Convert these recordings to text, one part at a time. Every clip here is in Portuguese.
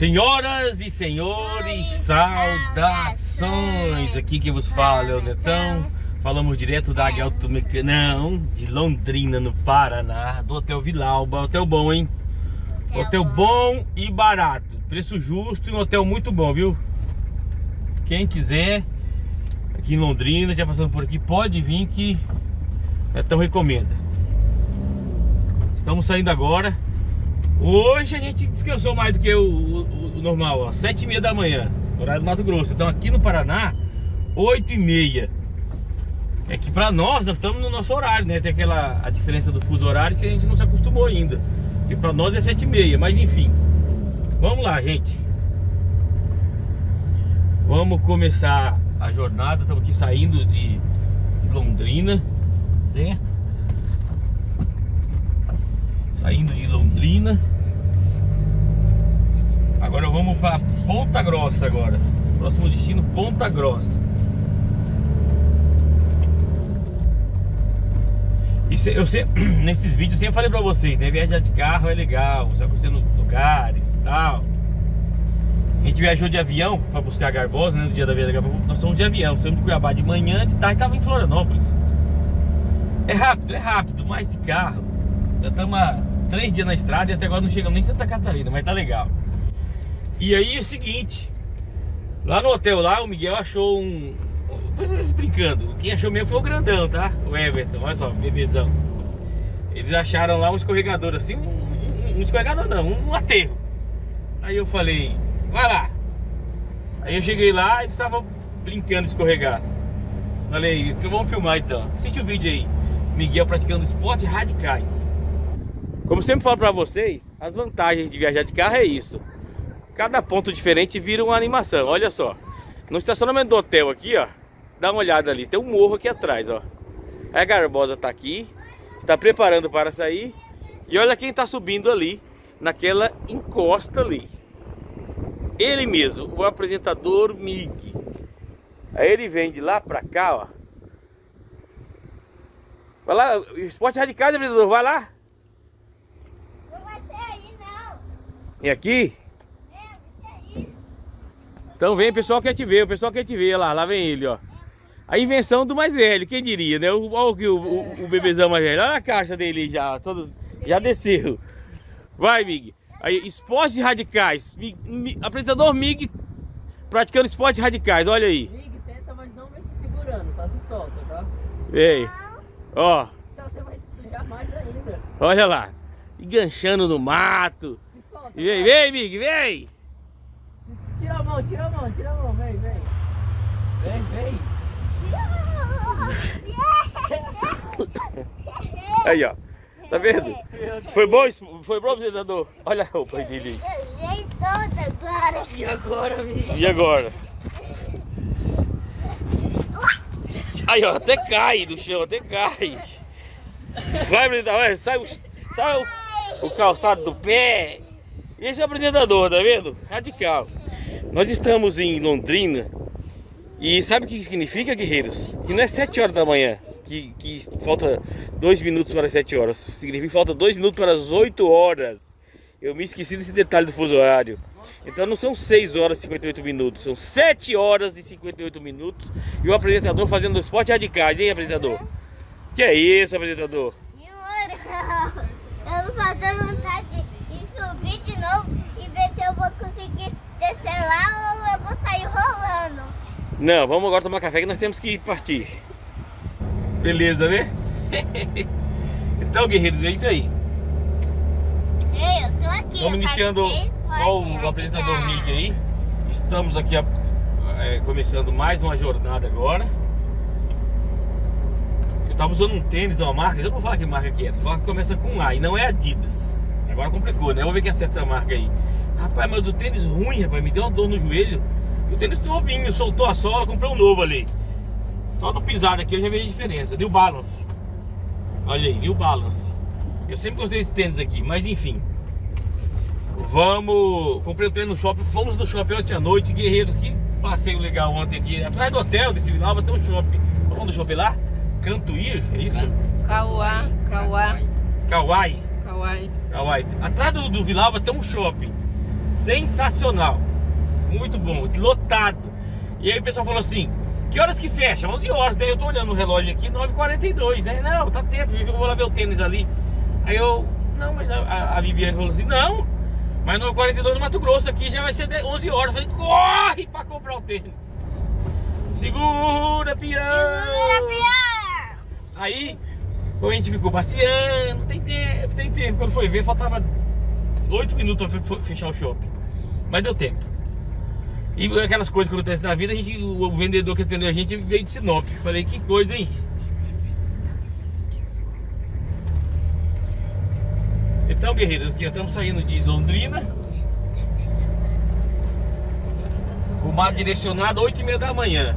Senhoras e senhores, saudações! Aqui quem vos fala é o Netão. Falamos direto da Águia Automecânica, não, de Londrina, no Paraná, do Hotel Vilauba. Hotel bom, hein? Hotel bom e barato, preço justo e um hotel muito bom, viu? Quem quiser, aqui em Londrina, já passando por aqui, pode vir que Netão recomenda. Estamos saindo agora. Hoje a gente descansou mais do que o normal, ó, 7h30 da manhã, horário do Mato Grosso. Então aqui no Paraná, 8h30. É que pra nós estamos no nosso horário, né? Tem a diferença do fuso horário que a gente não se acostumou ainda. E pra nós é 7h30, mas enfim. Vamos lá, gente. Vamos começar a jornada. Estamos aqui saindo de Londrina, certo? Saindo de Londrina. Agora vamos para Ponta Grossa agora. Próximo destino, Ponta Grossa. Nesses vídeos sempre falei pra vocês, né? Viajar de carro é legal, você vai conhecendo lugares e tal. A gente viajou de avião pra buscar a Garbosa, né? No dia da viagem da Garbosa. Nós fomos de avião, saímos de Cuiabá de manhã, de tarde tava em Florianópolis. É rápido, mas de carro já estamos há 3 dias na estrada e até agora não chegamos nem em Santa Catarina, mas tá legal. E aí é o seguinte, lá no hotel lá, o Miguel achou brincando, quem achou mesmo foi o grandão, tá? O Everton, olha só, bebezão. Eles acharam lá um escorregador assim, um escorregador não, um aterro. Aí eu falei, vai lá. Aí eu cheguei lá e eles estavam brincando de escorregar. Falei, então vamos filmar então. Assiste o vídeo aí, Miguel praticando esportes radicais. Como sempre falo pra vocês, as vantagens de viajar de carro é isso. Cada ponto diferente vira uma animação, olha só. No estacionamento do hotel aqui, ó, dá uma olhada ali, tem um morro aqui atrás, ó. A Garbosa tá aqui, está preparando para sair. E olha quem tá subindo ali, naquela encosta ali. Ele mesmo, o apresentador Mig. Aí ele vem de lá pra cá, ó. Vai lá, esporte radical, apresentador, vai lá. Não vai ser aí, não. E aqui? Então vem, o pessoal quer te ver, olha lá vem ele, ó. A invenção do mais velho, quem diria, né? Olha o bebezão mais velho, olha a caixa dele já, já desceu. Vai, Mig. Aí, esportes radicais, apresentador Mig praticando esportes radicais, olha aí. Mig, senta, mas não vai se segurando, só se solta, tá? Vem, ó. Então você vai se sujar mais ainda. Olha lá, enganchando no mato. Se solta, Vem, Mig, vem. Tira a mão, vem. Aí, ó. Tá vendo? Foi bom, apresentador? Olha a roupa dele. Eu usei toda agora. E agora, Mig? E agora? Aí, ó, até cai do chão, até cai. Vai, apresentador, sai o calçado do pé. Esse é o apresentador, tá vendo? Radical. Nós estamos em Londrina. E sabe o que significa, guerreiros? Que não é 7 horas da manhã, que falta 2 minutos para as 7 horas. Significa que falta 2 minutos para as 8 horas. Eu me esqueci desse detalhe do fuso horário. Então não são 6 horas e 58 minutos, são 7 horas e 58 minutos. E o apresentador fazendo esporte radicais, hein, apresentador? Que é isso, apresentador? Senhora, eu vou fazer vontade de subir de novo e ver se eu vou conseguir descer lá ou eu vou sair rolando. Não, vamos agora tomar café que nós temos que partir. Beleza, né? Então, guerreiros, é isso aí. Ei, eu tô aqui. Estamos iniciando o apresentador Mig aí. Estamos aqui começando mais uma jornada agora. Eu tava usando um tênis de uma marca, eu não vou falar que marca que é, só que começa com A e não é Adidas. Agora complicou, né? Vamos ver quem acerta essa marca aí. Rapaz, mas o tênis ruim, rapaz, me deu uma dor no joelho. E o tênis novinho, soltou a sola, comprei um novo ali. Só no pisado aqui eu já vejo a diferença. New Balance. Olha aí, New Balance. Eu sempre gostei desse tênis aqui, mas enfim. Comprei o tênis no shopping. Fomos no shopping ontem à noite, guerreiros. Que passeio legal ontem aqui. Atrás do hotel desse Vilauba tem um shopping. Vamos do shopping lá? Cantuir, é isso? Kauai. Atrás do Vilauba tem um shopping. sensacional, muito bom, lotado. E aí o pessoal falou assim, que horas que fecha? 11 horas, daí eu tô olhando o relógio aqui, 9h42, né? Não, tá tempo, eu vou lá ver o tênis ali. Aí eu, não, mas a Viviane falou assim, não, mas 9h42 no Mato Grosso aqui já vai ser 11 horas. Eu falei, corre pra comprar o tênis. Segura, pião! Segura, pião! Aí, a gente ficou passeando, tem tempo. Quando foi ver, faltava 8 minutos pra fechar o shopping. Mas deu tempo. E aquelas coisas que acontecem na vida, o vendedor que atendeu a gente veio de Sinop. Falei, que coisa, hein? Então, guerreiros, aqui estamos saindo de Londrina. Rumo direcionado 8h30 da manhã.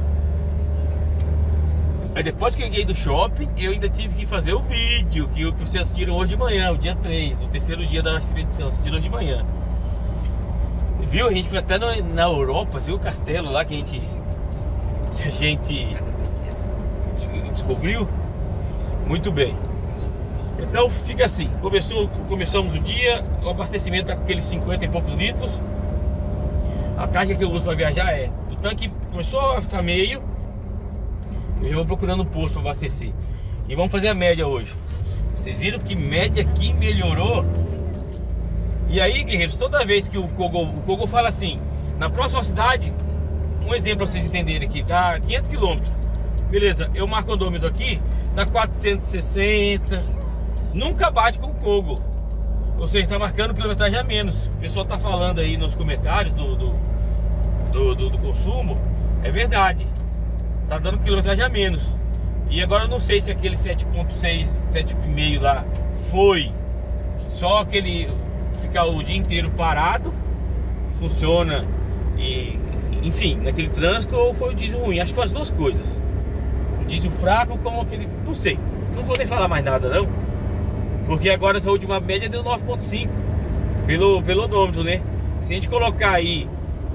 Aí depois que eu cheguei do shopping, eu ainda tive que fazer o vídeo que vocês assistiram hoje de manhã, o dia 3, o terceiro dia da expedição, assistiram hoje de manhã. Viu? A gente foi até na Europa, viu o castelo lá que a gente descobriu. Muito bem. Então fica assim, começamos o dia, o abastecimento tá com aqueles 50 e poucos litros. A taxa que eu uso para viajar é, o tanque começou a ficar meio, eu já vou procurando um posto para abastecer. E vamos fazer a média hoje. Vocês viram que média aqui melhorou. E aí, guerreiros, toda vez que o Google fala assim, na próxima cidade, um exemplo para vocês entenderem aqui, dá 500 km. Beleza, eu marco o andômetro aqui, dá 460. Nunca bate com o Google. Ou seja, está marcando quilometragem a menos. O pessoal está falando aí nos comentários do consumo. É verdade. Tá dando quilometragem a menos. E agora eu não sei se aquele 7.6, 7,5 lá foi só aquele ficar o dia inteiro parado, funciona e enfim, naquele trânsito, ou foi o diesel ruim. Acho que foi as duas coisas. O diesel fraco com aquele, não sei. Não vou nem falar mais nada não, porque agora essa última média deu 9.5 pelo odômetro, né? Se a gente colocar aí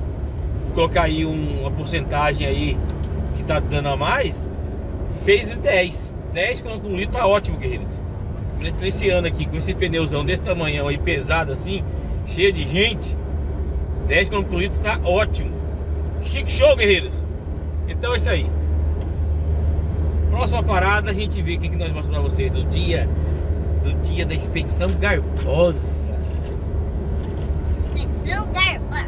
uma porcentagem aí que tá dando a mais, fez 10 km por litro, tá ótimo, guerreiro. Pra esse ano aqui, com esse pneuzão desse tamanhão aí, pesado assim, cheio de gente, 10 km por litro tá ótimo. Chique show, guerreiros. Então é isso aí. Próxima parada, a gente vê o que nós mostramos pra vocês do dia da expedição Garbosa. Expedição Garbosa.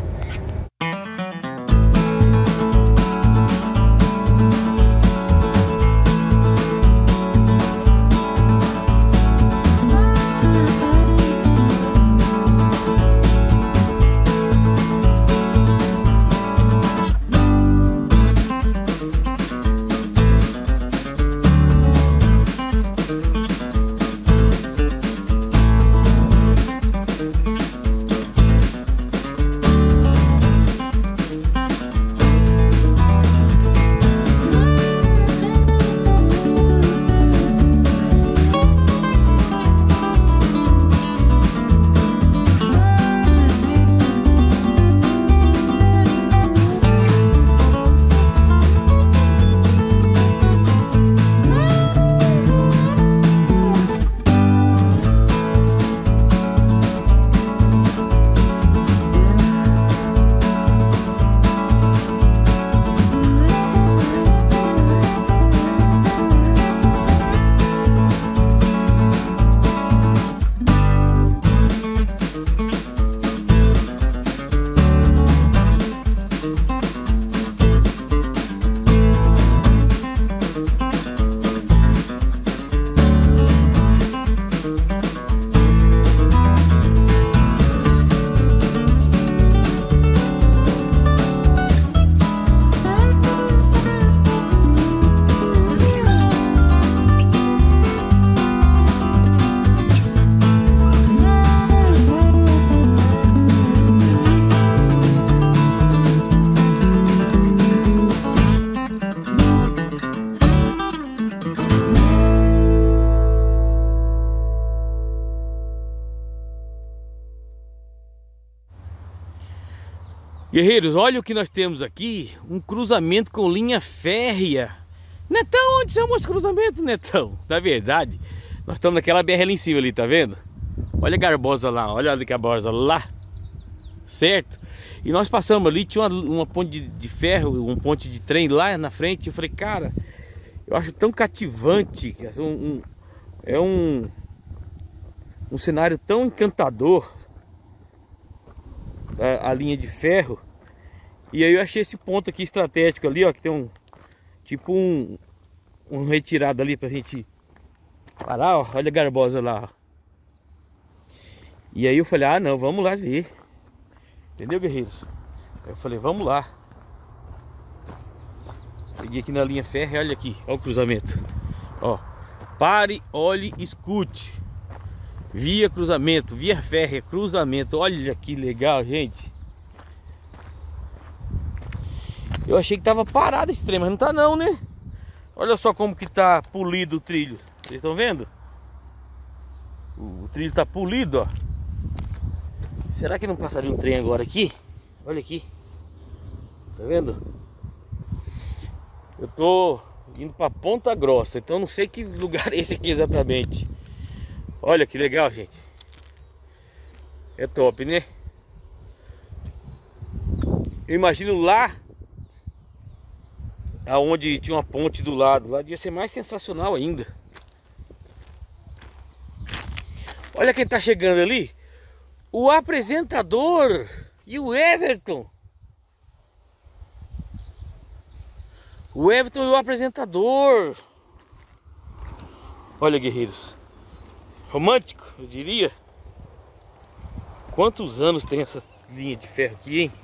Guerreiros, olha o que nós temos aqui, um cruzamento com linha férrea. Netão, onde são os cruzamentos, Netão? Na verdade, nós estamos naquela BR ali em cima ali, tá vendo? Olha a Garbosa lá, olha a Garbosa lá. certo? E nós passamos ali, tinha uma ponte de ferro, um ponte de trem lá na frente. Eu falei, cara, eu acho tão cativante, é um cenário tão encantador, a linha de ferro. E aí eu achei esse ponto aqui estratégico ali, ó, que tem um tipo um retirado ali pra gente parar, ó. Olha a garbosa lá, ó. E aí eu falei, ah não, vamos lá ver. Entendeu, guerreiros? Eu falei, vamos lá. Peguei aqui na linha ferro e olha aqui, olha o cruzamento. Ó, pare, olhe, escute. Via cruzamento, via férrea, cruzamento. Olha que legal, gente. Eu achei que tava parado esse trem, mas não tá não, né? Olha só como que tá polido o trilho. Vocês estão vendo? O trilho tá polido, ó. Será que não passaria um trem agora aqui? Olha aqui. Tá vendo? Eu tô indo pra Ponta Grossa, então não sei que lugar é esse aqui exatamente. Olha que legal, gente. É top, né? Eu imagino lá aonde tinha uma ponte do lado. Lá devia ser mais sensacional ainda. Olha quem tá chegando ali. O apresentador e o Everton. O Everton e o apresentador. Olha, guerreiros. Romântico, eu diria. Quantos anos tem essa linha de ferro aqui, hein?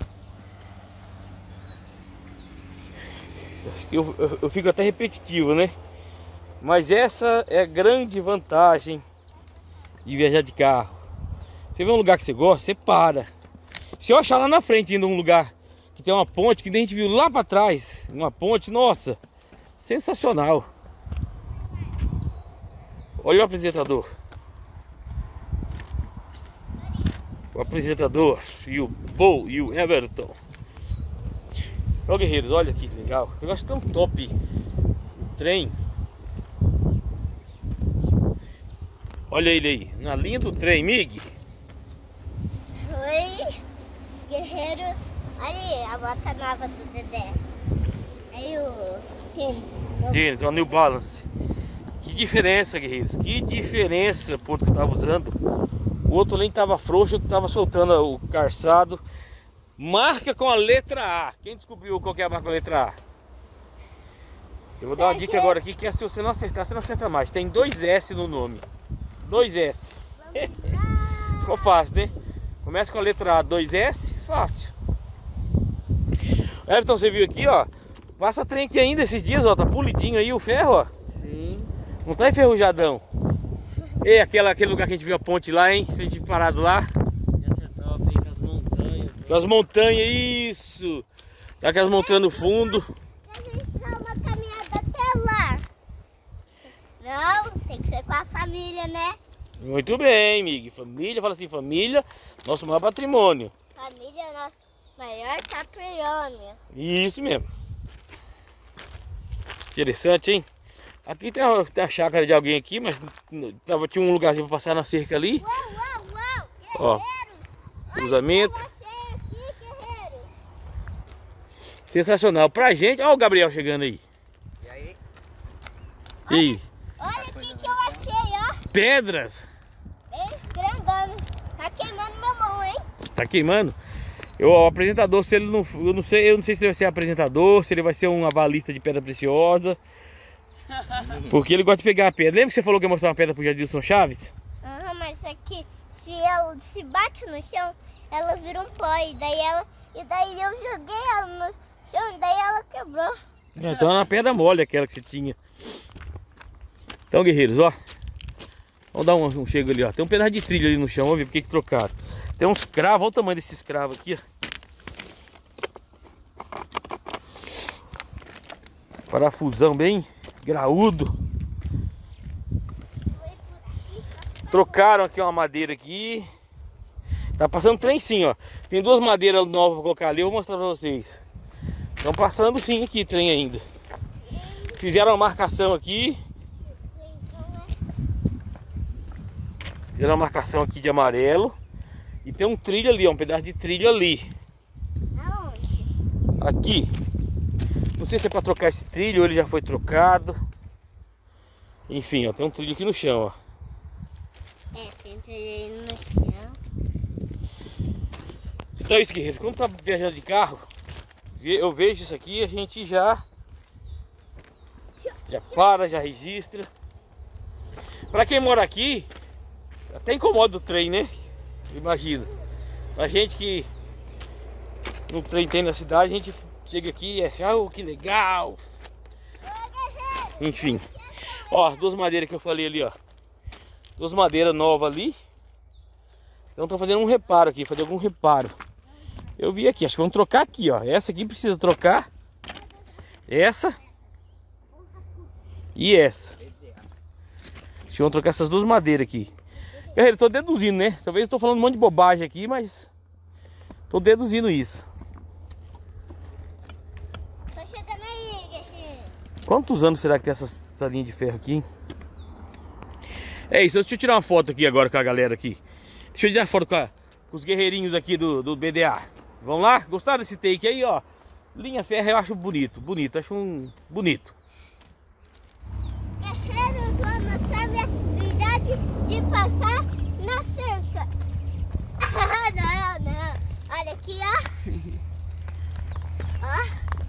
Eu fico até repetitivo, né? Mas essa é a grande vantagem de viajar de carro. Você vê um lugar que você gosta, você para. Se eu achar lá na frente ainda um lugar que tem uma ponte, que a gente viu lá para trás, uma ponte, nossa, sensacional. Olha o apresentador. O apresentador e o Paul e o Everton. Ó, guerreiros, olha que legal. Eu acho tão top o trem. Olha ele aí, na linha do trem, Mig. Oi, guerreiros. Ali, a bota nova do Dedé. Aí o Tênis, o New Balance. Que diferença, guerreiros. Que diferença por que eu tava usando. O outro nem tava frouxo, eu tava soltando o calçado. Marca com a letra A. Quem descobriu qual que é a marca com a letra A? Eu vou dar uma dica agora aqui, que é se você não acertar, você não acerta mais. Tem 2 S no nome. 2 S. Ficou fácil, né? Começa com a letra A, 2 S, fácil. Everton, você viu aqui, ó. Passa trem aqui ainda esses dias, ó. Tá polidinho aí o ferro, ó. Sim. Não tá enferrujadão. E aquele lugar que a gente viu a ponte lá, hein? Se a gente parado lá. Essa é top, hein? Com as montanhas. Com as montanhas, isso. Tá com as montanhas no fundo. A gente dá uma caminhada até lá. Não, tem que ser com a família, né? Muito bem, Mig. Família, fala assim, família, nosso maior patrimônio. Família é nosso maior patrimônio. Isso mesmo. Interessante, hein? Aqui tem a chácara de alguém aqui, mas tinha um lugarzinho pra passar na cerca ali. Uau, Ó, cruzamento. Olha o que eu achei aqui, guerreiros. Sensacional. Pra gente, ó o Gabriel chegando aí. E aí? E aí? Olha o que eu achei, ó. Pedras. Bem grandão. Tá queimando minha mão, hein? Tá queimando? O apresentador, se ele não, eu não sei se ele vai ser apresentador, se ele vai ser um avalista de pedra preciosa. Porque ele gosta de pegar a pedra. Lembra que você falou que ia mostrar uma pedra pro Jadilson Chaves? Aham, mas aqui, se ela se bate no chão, ela vira um pó. E daí eu joguei ela no chão, e daí ela quebrou. Então é uma pedra mole aquela que você tinha. Então, guerreiros, ó. Vamos dar um chego ali, ó. Tem um pedaço de trilho ali no chão, vamos ver por que trocaram. Tem uns cravos, olha o tamanho desses cravos aqui, ó. Parafusão bem graúdo. Trocaram aqui uma madeira aqui. Tá passando trem sim, ó. Tem 2 madeiras novas pra colocar ali, eu vou mostrar pra vocês. Estão passando sim aqui trem ainda. Fizeram uma marcação aqui. Fizeram uma marcação aqui de amarelo. E tem um trilho ali, ó, um pedaço de trilho ali. Aonde? Aqui. Não sei se é pra trocar esse trilho ou ele já foi trocado. Enfim, ó, tem um trilho aqui no chão, ó. É, tem trilho no chão. Então é isso, guerreiros. Quando tá viajando de carro, eu vejo isso aqui, a gente já para, já registra. Pra quem mora aqui, até incomoda o trem, né? Imagina. Pra gente que no trem tem na cidade, a gente chega aqui e acha, oh, que legal. Enfim. Ó, as duas madeiras que eu falei ali, ó. Duas madeiras novas ali. Então estão fazendo um reparo aqui, fazer algum reparo. Eu vi aqui, acho que vamos trocar aqui, ó. Essa aqui precisa trocar. Essa. E essa. Acho que vamos trocar essas duas madeiras aqui. Galera, eu tô deduzindo, né? Talvez eu tô falando um monte de bobagem aqui, mas tô deduzindo isso. Tô chegando aí, guerreiro. Quantos anos será que tem essa linha de ferro aqui? É isso, deixa eu tirar uma foto aqui agora com a galera aqui. Deixa eu tirar foto com os guerreirinhos aqui do BDA. Vamos lá? Gostaram desse take aí, ó? Linha ferro eu acho bonito, acho bonito. Guerreiro, eu vou mostrar minha habilidade de passar na cerca. Não. Olha aqui, ó. Ó.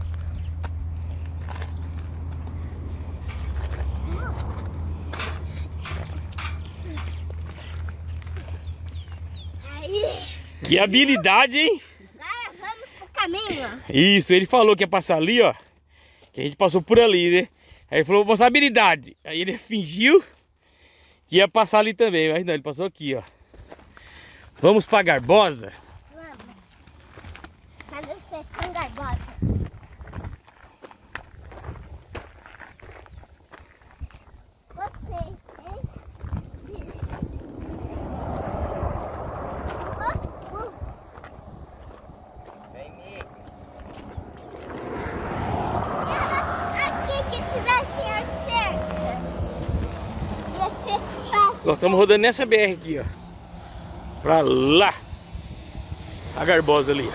Aí. Que habilidade, hein? Agora vamos pro caminho. Isso, ele falou que ia passar ali, ó. Que a gente passou por ali, né? Aí ele falou, vou mostrar habilidade. Aí ele fingiu que ia passar ali também. Mas não, ele passou aqui, ó. Vamos pra Garbosa? Vamos. Fazer o espetinho Garbosa. Gostei, hein? Vem, Mickey. Aqui que tivesse a cerca. Ia ser fácil. Nós estamos rodando nessa BR aqui, ó. Pra lá. A Garbosa ali.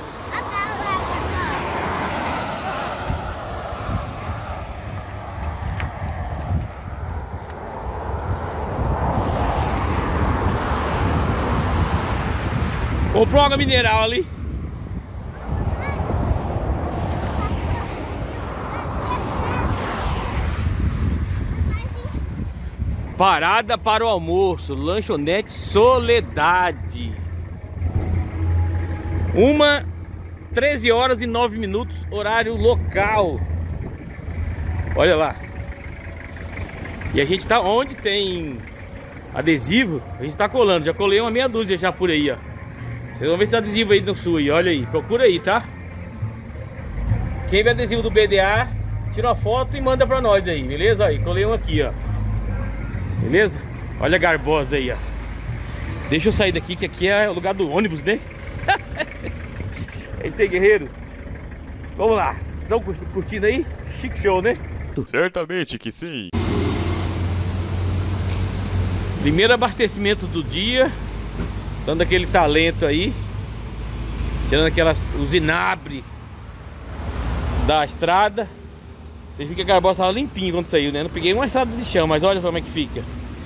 Comprou água mineral ali. Parada para o almoço, lanchonete Soledade. 13h09, horário local. Olha lá. E a gente tá onde tem adesivo, a gente tá colando. Já colei uma meia dúzia já por aí, ó. Vocês vão ver esse adesivo aí no sul aí, olha aí, procura aí, tá? Quem vê adesivo do BDA, tira uma foto e manda pra nós aí, beleza? Aí, colei um aqui, ó. Beleza? Olha a Garbosa aí, ó. Deixa eu sair daqui, que aqui é o lugar do ônibus, né? É isso aí, guerreiros. Vamos lá. Estão curtindo aí? Chique show, né? Certamente que sim. Primeiro abastecimento do dia. Dando aquele talento aí. Tirando aquelas usinabres da estrada. Vocês viram que a Garbosa estava limpinha quando saiu, né? Não peguei uma estrada de chão, mas olha só como é que fica.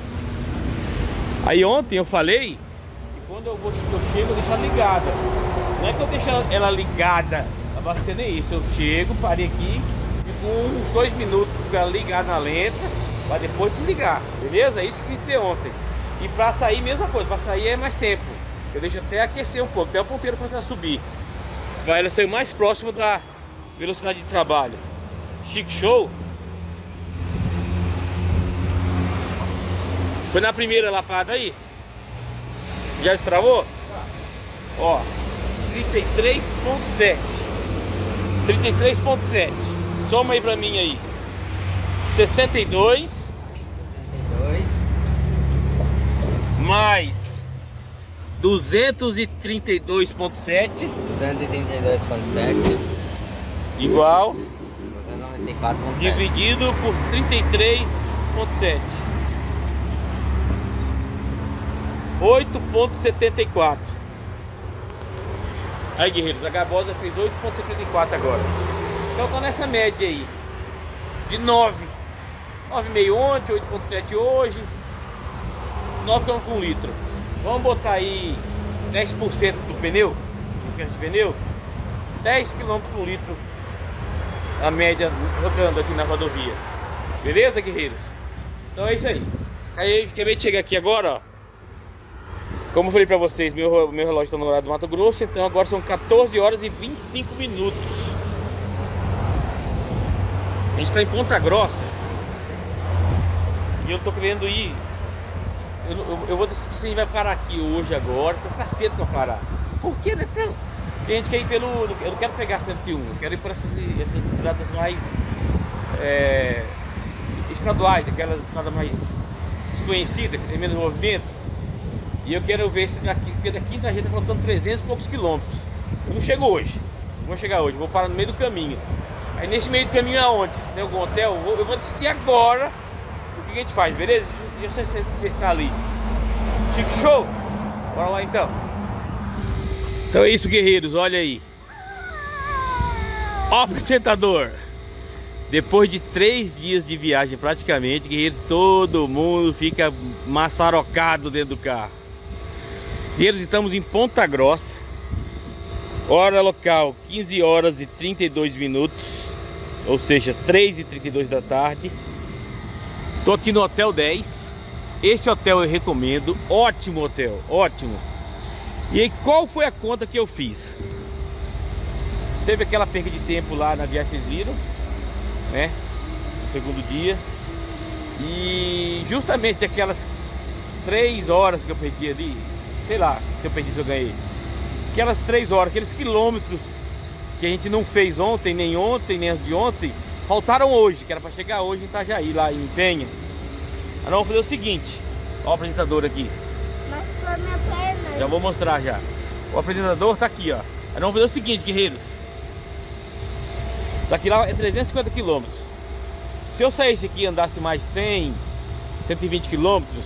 Aí ontem eu falei que quando eu chego eu deixo ela ligada. Não é que eu deixo ela ligada abastecendo, é isso. Eu chego, parei aqui, fico uns 2 minutos com ela ligada na lenta, para depois desligar, beleza? É isso que eu quis dizer ontem. E para sair, mesma coisa, para sair é mais tempo. Eu deixo até aquecer um pouco, até o ponteiro começar a subir. Vai ela sair mais próximo da velocidade de trabalho. Chique show. Foi na primeira lapada aí? Já destravou? Ó, 33.7. 33.7. Soma aí pra mim aí. 62 mais 232.7 232.7 igual 294.7 dividido por 33.7. 8.74. Aí, guerreiros, a garbosa fez 8,74 agora. Então tá nessa média aí. De 9. 9,5 ontem, 8,7 hoje. 9 km por litro. Vamos botar aí 10% do pneu, diferença de pneu. 10 km por litro a média rodando aqui na rodovia. Beleza, guerreiros? Então é isso aí. Acabei de chegar aqui agora, ó. Como eu falei pra vocês, meu relógio tá no horário do Mato Grosso. Então agora são 14 horas e 25 minutos. A gente tá em Ponta Grossa. E eu tô querendo ir. Eu vou decidir se a gente vai parar aqui hoje agora. Tá cedo pra parar. Por que, né? Porque a gente quer ir pelo... Eu não quero pegar 101. Eu quero ir por essas estradas mais estaduais, aquelas estradas mais desconhecidas, que tem menos movimento. E eu quero ver se daqui, porque daqui a gente tá faltando 300 e poucos quilômetros. Eu não chego hoje. Não vou chegar hoje, vou parar no meio do caminho. Aí nesse meio do caminho aonde? Tem algum hotel? Eu vou decidir agora o que a gente faz, beleza? Eu sei se você tá ali. Chique show? Bora lá então. Então é isso, guerreiros, olha aí. Ó, apresentador. Depois de 3 dias de viagem praticamente, guerreiros, todo mundo fica maçarocado dentro do carro. Guerreiros, estamos em Ponta Grossa. Hora local 15 horas e 32 minutos. Ou seja, 3h32 da tarde. Tô aqui no Hotel 10. Esse hotel eu recomendo. Ótimo hotel, ótimo. E aí, qual foi a conta que eu fiz? Teve aquela perda de tempo lá na viagem, vocês viram, né? No segundo dia. E justamente aquelas 3 horas que eu perdi ali, sei lá, se eu perdi, se eu ganhei. Aquelas 3 horas, aqueles quilômetros que a gente não fez ontem, nem antes de ontem, faltaram hoje, que era para chegar hoje em Itajaí, lá em Penha. Nós vamos fazer o seguinte, ó o apresentador aqui. Machucou minha perna. Já vou mostrar já. O apresentador tá aqui, ó. Nós vamos fazer o seguinte, guerreiros. Daqui lá é 350 quilômetros. Se eu saísse aqui e andasse mais 100, 120 quilômetros,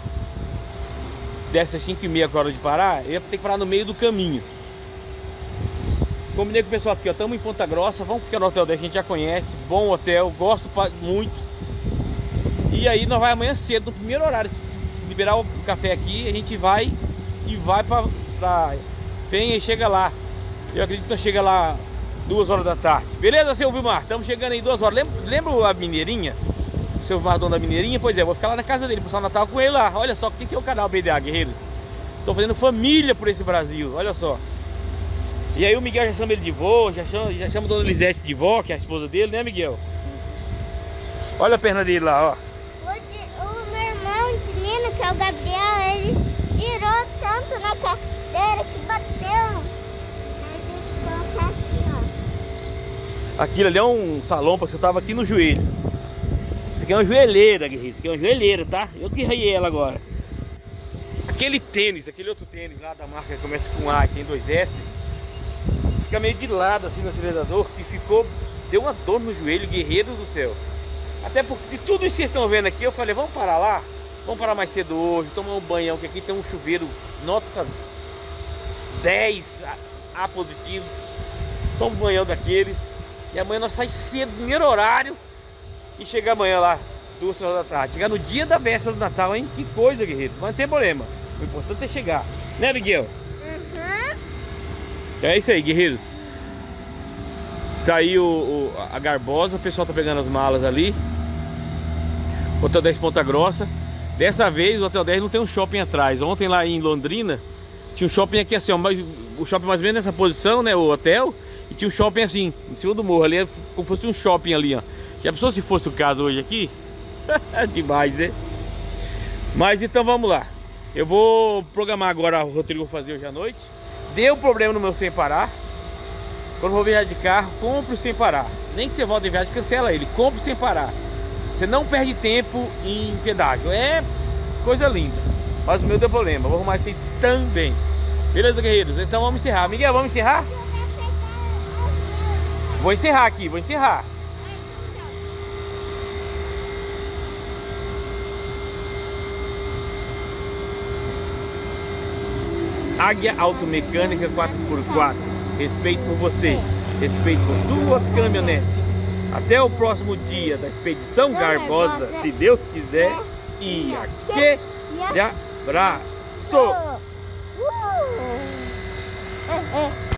dessas 5h30 hora de parar, eu ia ter que parar no meio do caminho. Combinei com o pessoal aqui, ó. Estamos em Ponta Grossa, vamos ficar no hotel 10 que a gente já conhece. Bom hotel, gosto muito. E aí nós vai amanhã cedo, no primeiro horário, liberar o café aqui, a gente vai pra Penha e chega lá. Eu acredito que nós chega lá 2 horas da tarde. Beleza, seu Vilmar? Estamos chegando aí 2 horas. Lembra a Mineirinha? O seu Vilmar, dono da Mineirinha? Pois é, vou ficar lá na casa dele, passar o Natal com ele lá. Olha só, o que é o canal BDA, guerreiros? Estou fazendo família por esse Brasil, olha só. E aí o Miguel já chama ele de vô, já chama a dona Lisete de vó, que é a esposa dele, né, Miguel? Olha a perna dele lá, ó. O meu irmão de menino, que é o Gabriel, ele virou tanto na cadeira que bateu. Aí ele ficou assim, ó. Aquilo ali é um salão, porque eu tava aqui no joelho. Isso aqui é uma joelheira, guerreiro. Isso aqui é uma joelheira, tá? Eu que raiei ela agora. Aquele tênis, aquele outro tênis lá da marca que começa com A e tem 2 S, fica meio de lado assim no acelerador, que deu uma dor no joelho, guerreiro do céu. Até porque de tudo isso que vocês estão vendo aqui, eu falei, vamos parar lá? Vamos parar mais cedo hoje, tomar um banhão, que aqui tem um chuveiro nota 10 A positivo. Toma um banhão daqueles. E amanhã nós saímos cedo, primeiro horário, e chegar amanhã lá, 2 horas da tarde. Chegar no dia da véspera do Natal, hein? Que coisa, guerreiro. Mas não tem problema. O importante é chegar. Né, Miguel? Uhum. É isso aí, guerreiros. Tá aí a Garbosa, o pessoal tá pegando as malas ali. Hotel 10 Ponta Grossa. Dessa vez o Hotel 10 não tem um shopping atrás. Ontem lá em Londrina tinha um shopping aqui assim, ó, o shopping mais ou menos nessa posição, né, o hotel. E tinha um shopping assim, em cima do morro ali, como fosse um shopping ali, ó. Já pensou se fosse o caso hoje aqui? Demais, né? Mas então vamos lá. Eu vou programar agora o roteiro que eu vou fazer hoje à noite. Deu problema no meu sem parar. Quando eu vou viajar de carro, compre o sem parar. Nem que você volte de viagem, cancela ele. Compre o sem parar. Você não perde tempo em pedágio. É coisa linda. Mas o meu deu problema. Vou arrumar isso aí também. Beleza, guerreiros? Então vamos encerrar. Miguel, vamos encerrar? Vou encerrar aqui, vou encerrar. Águia Automecânica 4x4. respeito por você, respeito por sua caminhonete. Até o próximo dia da Expedição Garbosa, se Deus quiser. E aquele abraço!